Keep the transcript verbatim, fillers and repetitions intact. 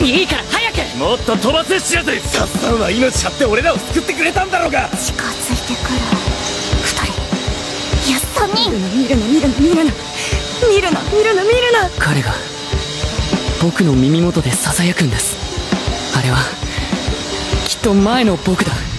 いいから早く。もっと飛ばせしやぜ。サッサンは命張って俺らを救ってくれたんだろうが。 近づいてくるふたり、いやさんにん。 見るな見るな見るな見るな見るな見るな。 彼が僕の耳元で囁くんです。あれはきっと前の僕だ。